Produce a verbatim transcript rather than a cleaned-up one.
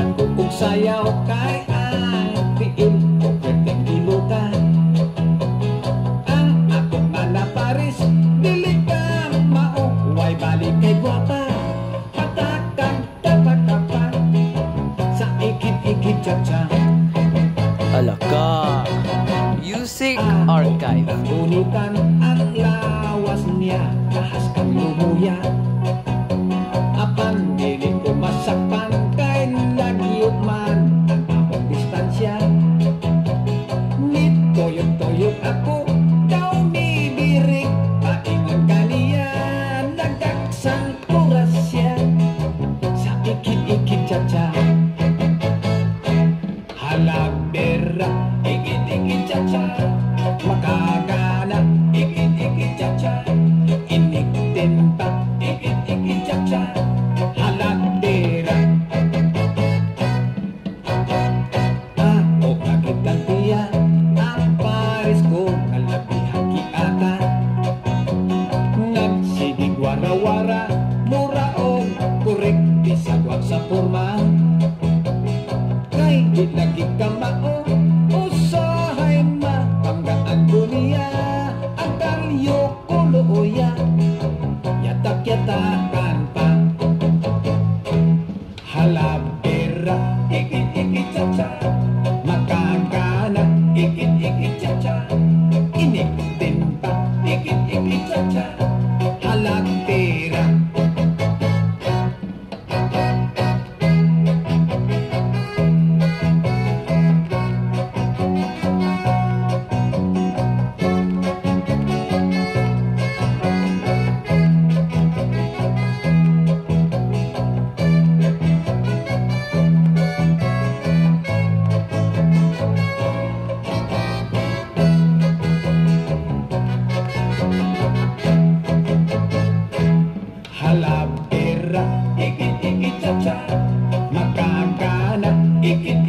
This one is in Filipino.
Ako kong sayaw kay ang tiil o pwedeng ilutan. Ang ako nga na Paris, dili ka mauway balik kay Guapa. Patakan, tapakapan, sa ikit-ikit cha-cha. Alaka, Music Archive. Unitan ang lawas niya, kahas kang lumuya. Apan dili ko masakpan, kay nagyot man ang among distansya. Nitoyot-toyot ako, daw ni birik, paingon kaniya, nagdagsang oras siya, sa ikit-ikit cha-cha. Halabera, ikit-ikit cha-cha, makagana, ikit-ikit cha-cha, iniktinta, ikit-ikit cha-cha, halabera. Ako kagitan tiya, ang Paris ko, kalabihan kiata. Nagsigig wara-wara, mura o korek, disagwag sa forma. Kay di lagi ka mao, usahay mapanggaan dunia. Ang kalyo ko looya, yatak-yatakan pa. Halabera, ikit-ikit cha-cha, makagana, ikit-ikit cha-cha, iniktin pa, ikit-ikit cha-cha, halabera. Halabera, ikit-ikit cha-cha, makagana, ikit